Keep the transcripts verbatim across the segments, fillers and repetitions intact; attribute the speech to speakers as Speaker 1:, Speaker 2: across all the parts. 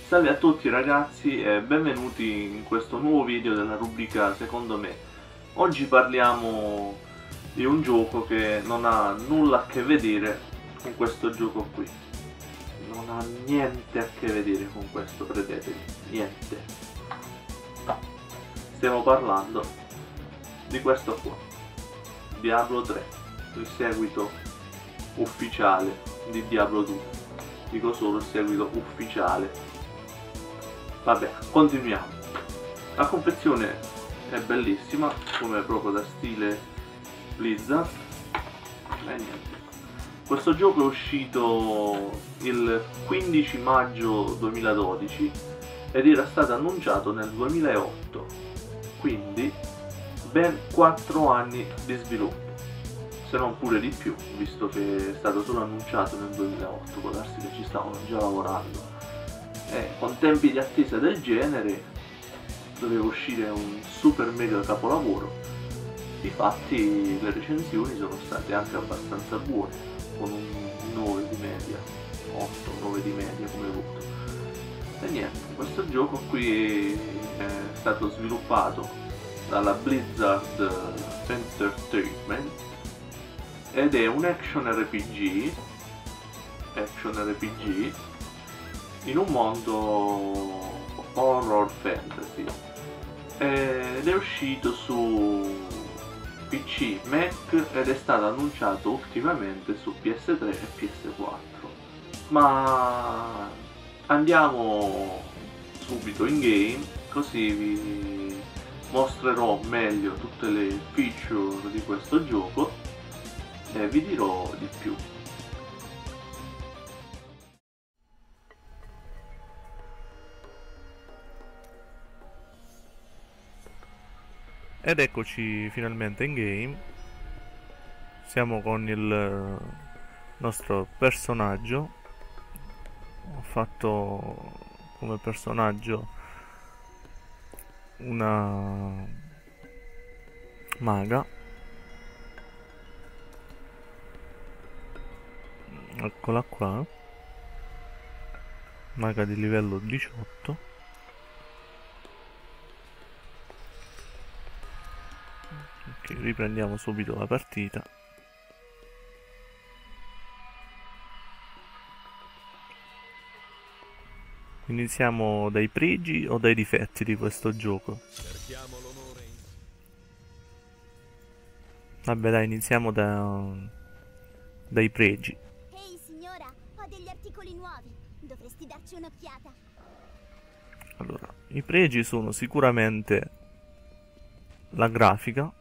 Speaker 1: Salve a tutti ragazzi e benvenuti in questo nuovo video della rubrica Secondo me. Oggi parliamo di un gioco che non ha nulla a che vedere con questo gioco qui. Non ha niente a che vedere con questo, credetevi, niente. Stiamo parlando di questo qua, Diablo tre, il seguito ufficiale di Diablo due. Dico solo il seguito ufficiale. Vabbè, continuiamo. La confezione è bellissima, come proprio da stile Blizzard. E niente. Questo gioco è uscito il quindici maggio duemiladodici ed era stato annunciato nel duemilaotto, quindi ben quattro anni di sviluppo, se non pure di più, visto che è stato solo annunciato nel duemilaotto, può darsi che ci stavano già lavorando. E con tempi di attesa del genere doveva uscire un super mega capolavoro. Difatti le recensioni sono state anche abbastanza buone, con un nove di media, otto nove di media come voto. E niente, questo gioco qui è stato sviluppato dalla Blizzard Entertainment ed è un action R P G action R P G in un mondo horror fantasy ed è uscito su P C, Mac ed è stato annunciato ultimamente su P S tre e P S quattro. Ma andiamo subito in game, così vi mostrerò meglio tutte le feature di questo gioco e vi dirò di più.
Speaker 2: Ed eccoci finalmente in game. Siamo con il nostro personaggio. Ho fatto come personaggio una maga. Eccola qua. Maga di livello diciotto. Ok, riprendiamo subito la partita. Iniziamo dai pregi o dai difetti di questo gioco? Vabbè dai, iniziamo da, dai pregi.
Speaker 3: Ehi signora, ho degli articoli nuovi, dovresti darci un'occhiata.
Speaker 2: Allora, i pregi sono sicuramente la grafica,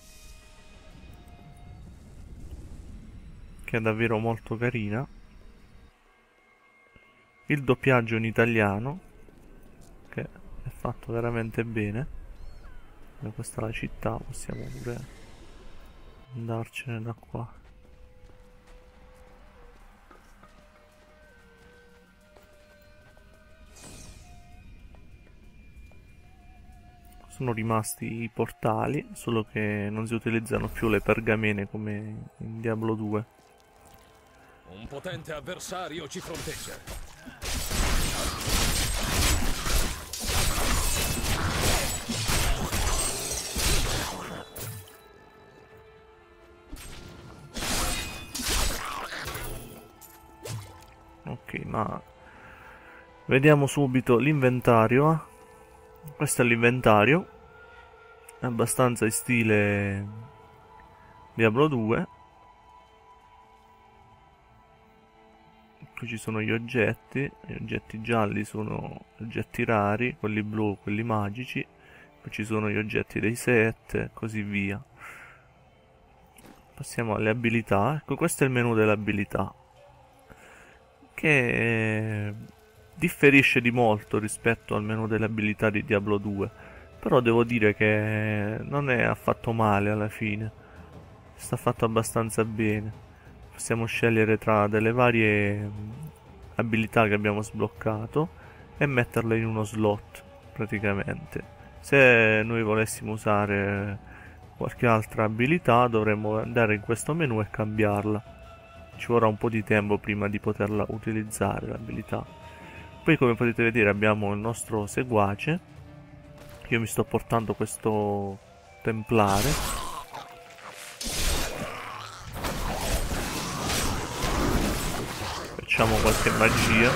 Speaker 2: che è davvero molto carina, il doppiaggio in italiano, che è fatto veramente bene. E questa è la città, possiamo pure andarcene da qua. Sono rimasti i portali, solo che non si utilizzano più le pergamene come in Diablo due.
Speaker 4: Un potente avversario ci fronteggia.
Speaker 2: Ok, ma vediamo subito l'inventario. Questo è l'inventario, è abbastanza in stile Diablo due. Qui ci sono gli oggetti, gli oggetti gialli sono oggetti rari, quelli blu quelli magici, poi ci sono gli oggetti dei set e così via. Passiamo alle abilità. Ecco, questo è il menu delle abilità, che differisce di molto rispetto al menu delle abilità di Diablo due, però devo dire che non è affatto male alla fine, sta fatto abbastanza bene. Possiamo scegliere tra delle varie abilità che abbiamo sbloccato e metterle in uno slot praticamente. Se noi volessimo usare qualche altra abilità dovremmo andare in questo menu e cambiarla. Ci vorrà un po' di tempo prima di poterla utilizzare l'abilità. Poi, come potete vedere, abbiamo il nostro seguace. Io mi sto portando questo templare. Facciamo qualche magia.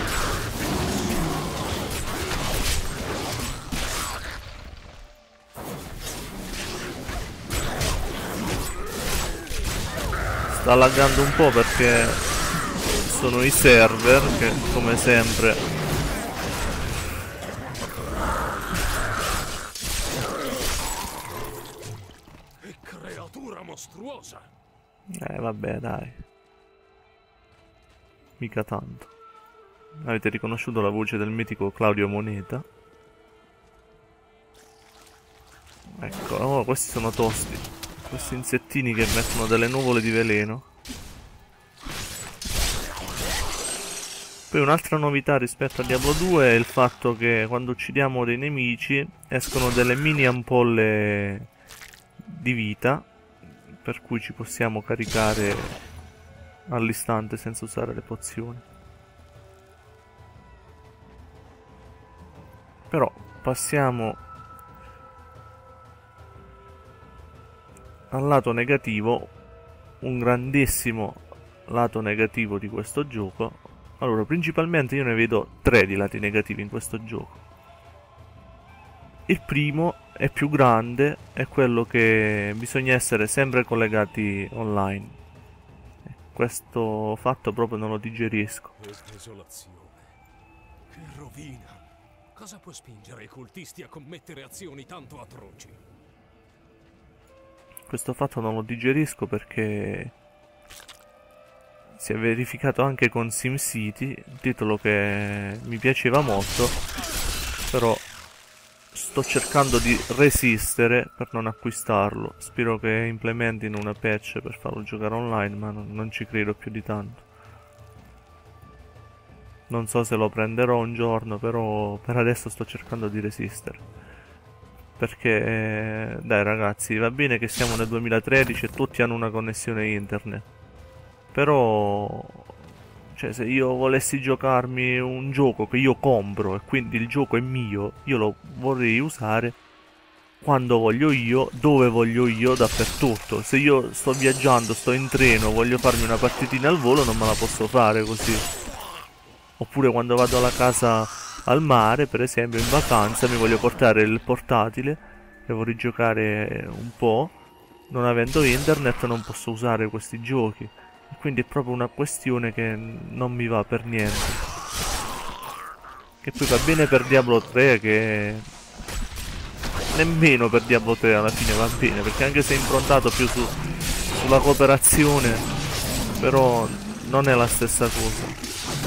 Speaker 2: Sta laggando un po' perché sono i server che, come sempre,
Speaker 4: Che creatura mostruosa!
Speaker 2: eh vabbè dai, mica tanto. Avete riconosciuto la voce del mitico Claudio Moneta? Ecco, oh, questi sono tosti. Questi insettini che mettono delle nuvole di veleno. Poi un'altra novità rispetto a Diablo due è il fatto che quando uccidiamo dei nemici escono delle mini ampolle di vita, per cui ci possiamo caricare all'istante senza usare le pozioni. Però passiamo al lato negativo, un grandissimo lato negativo di questo gioco. Allora, principalmente io ne vedo tre di lati negativi in questo gioco. Il primo è più grande, è quello che bisogna essere sempre collegati online. Questo fatto proprio non lo digerisco.
Speaker 4: Che desolazione. Che rovina. Cosa può spingere i cultisti a commettere azioni tanto atroci?
Speaker 2: Questo fatto non lo digerisco perché si è verificato anche con SimCity, un titolo che mi piaceva molto, però sto cercando di resistere per non acquistarlo. Spero che implementino una patch per farlo giocare online, ma non, non ci credo più di tanto. Non so se lo prenderò un giorno, però per adesso sto cercando di resistere. Perché, dai ragazzi, va bene che siamo nel duemilatredici e tutti hanno una connessione internet. Però, cioè, se io volessi giocarmi un gioco che io compro e quindi il gioco è mio, io lo vorrei usare quando voglio io, dove voglio io, dappertutto. Se io sto viaggiando, sto in treno, voglio farmi una partitina al volo, non me la posso fare così. Oppure quando vado alla casa al mare, per esempio, in vacanza, mi voglio portare il portatile e vorrei giocare un po', non avendo internet non posso usare questi giochi. Quindi è proprio una questione che non mi va per niente. Che poi va bene per Diablo tre, che nemmeno per Diablo tre alla fine va bene, perché anche se è improntato più su, sulla cooperazione, però non è la stessa cosa.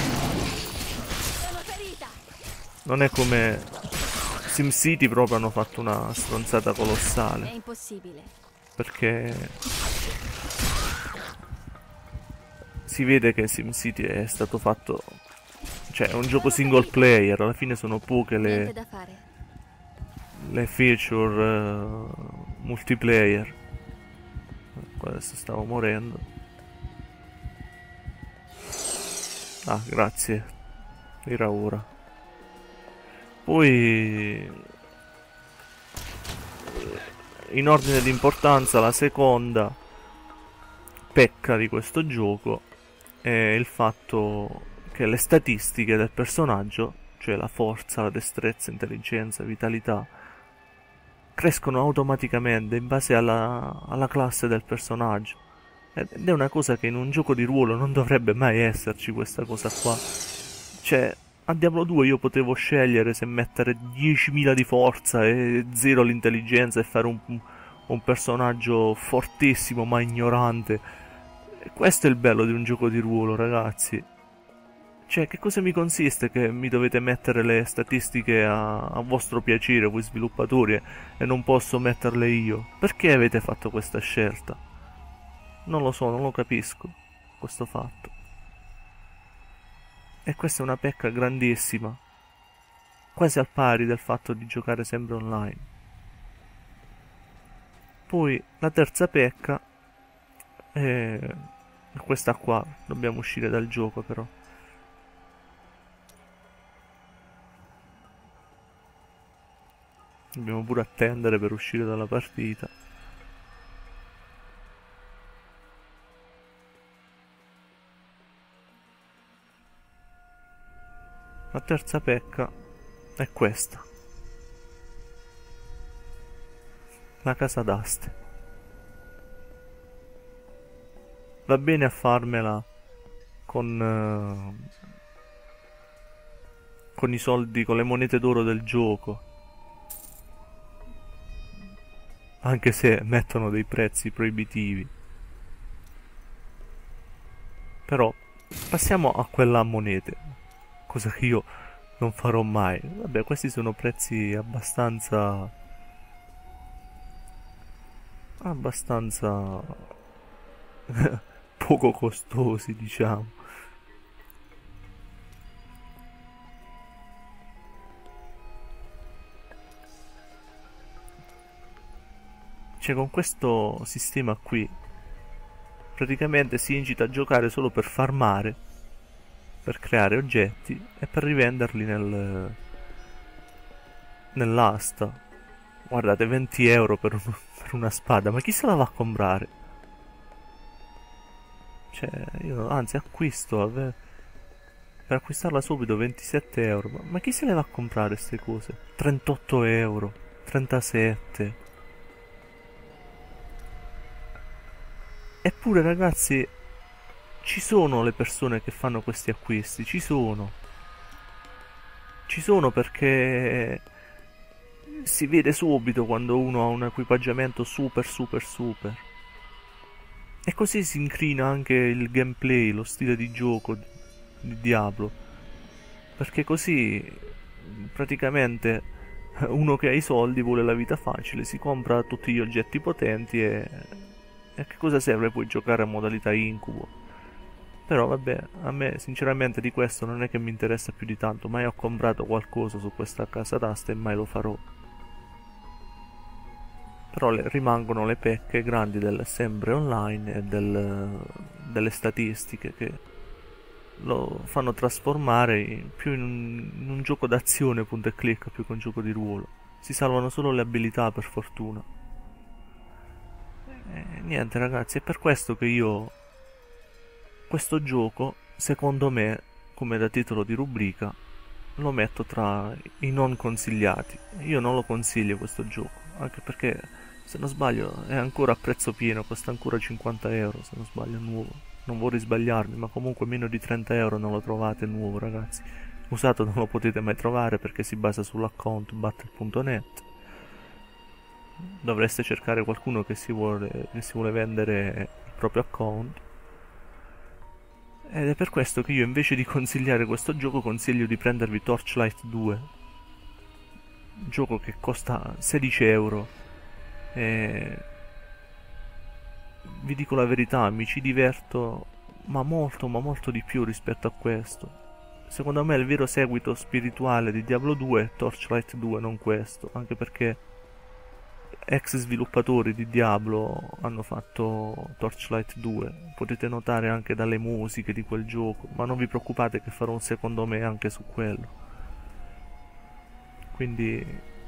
Speaker 2: Non è come SimCity, proprio hanno fatto una stronzata colossale.
Speaker 3: È impossibile.
Speaker 2: Perché si vede che SimCity è stato fatto, cioè è un gioco single player, alla fine sono poche le,
Speaker 3: da fare.
Speaker 2: le feature uh, multiplayer. Adesso stavo morendo. Ah, grazie. Era ora. Poi, in ordine di importanza, la seconda pecca di questo gioco è il fatto che le statistiche del personaggio, cioè la forza, la destrezza, intelligenza, vitalità, crescono automaticamente in base alla, alla classe del personaggio. Ed è una cosa che in un gioco di ruolo non dovrebbe mai esserci, questa cosa qua. Cioè, a Diablo due io potevo scegliere se mettere diecimila di forza e zero l'intelligenza e fare un, un personaggio fortissimo ma ignorante. E questo è il bello di un gioco di ruolo, ragazzi. Cioè, che cosa mi consiste che mi dovete mettere le statistiche a, a vostro piacere, voi sviluppatori, e non posso metterle io? Perché avete fatto questa scelta? Non lo so, non lo capisco, questo fatto. E questa è una pecca grandissima, quasi al pari del fatto di giocare sempre online. Poi la terza pecca è questa qua, dobbiamo uscire dal gioco però. Dobbiamo pure attendere per uscire dalla partita. La terza pecca è questa. La casa d'aste. Va bene a farmela con, uh, con i soldi, con le monete d'oro del gioco. Anche se mettono dei prezzi proibitivi. Però passiamo a quella a monete, cosa che io non farò mai. Vabbè, questi sono prezzi abbastanza abbastanza poco costosi, diciamo. Cioè, con questo sistema qui praticamente si incita a giocare solo per farmare, per creare oggetti e per rivenderli nel nell'asta. Guardate, venti euro per, un, per una spada, ma chi se la va a comprare? Cioè, io anzi acquisto per acquistarla subito ventisette euro, ma, ma chi se le va a comprare queste cose? trentotto euro, trentasette. Eppure, ragazzi, ci sono le persone che fanno questi acquisti, ci sono. Ci sono perché si vede subito quando uno ha un equipaggiamento super super super. E così si incrina anche il gameplay, lo stile di gioco di Diablo. Perché così praticamente uno che ha i soldi vuole la vita facile, si compra tutti gli oggetti potenti e... E a che cosa serve poi giocare a modalità incubo? Però vabbè, a me sinceramente di questo non è che mi interessa più di tanto. Mai ho comprato qualcosa su questa casa d'asta e mai lo farò. Però le, rimangono le pecche grandi del sempre online e del, delle statistiche che lo fanno trasformare in, più in un, in un gioco d'azione punto e clicca più che un gioco di ruolo. Si salvano solo le abilità, per fortuna. E niente, ragazzi, è per questo che io questo gioco, secondo me, come da titolo di rubrica, lo metto tra i non consigliati. Io non lo consiglio questo gioco, anche perché, se non sbaglio, è ancora a prezzo pieno, costa ancora cinquanta euro, se non sbaglio, nuovo. Non vorrei sbagliarmi, ma comunque meno di trenta euro non lo trovate nuovo, ragazzi. Usato non lo potete mai trovare perché si basa sull'account battle punto net. Dovreste cercare qualcuno che si vuole, che si vuole vendere il proprio account. Ed è per questo che io, invece di consigliare questo gioco, consiglio di prendervi Torchlight due, gioco che costa sedici euro. E vi dico la verità, mi ci diverto ma molto ma molto di più rispetto a questo. Secondo me il vero seguito spirituale di Diablo due è Torchlight due, non questo, anche perché ex sviluppatori di Diablo hanno fatto Torchlight due, potete notare anche dalle musiche di quel gioco, ma non vi preoccupate che farò un secondo me anche su quello. Quindi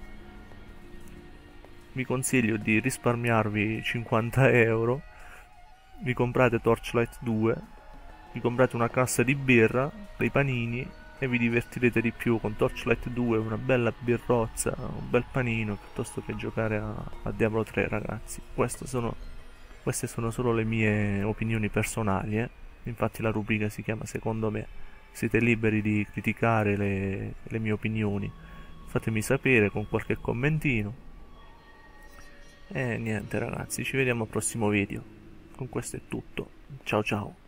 Speaker 2: vi consiglio di risparmiarvi cinquanta euro, vi comprate Torchlight due, vi comprate una cassa di birra, dei panini e vi divertirete di più con Torchlight due, una bella birrozza, un bel panino, piuttosto che giocare a, a Diablo tre, ragazzi. Queste sono, queste sono solo le mie opinioni personali, eh? Infatti la rubrica si chiama Secondo me. Siete liberi di criticare le, le mie opinioni, fatemi sapere con qualche commentino. E niente, ragazzi, ci vediamo al prossimo video. Con questo è tutto. Ciao ciao.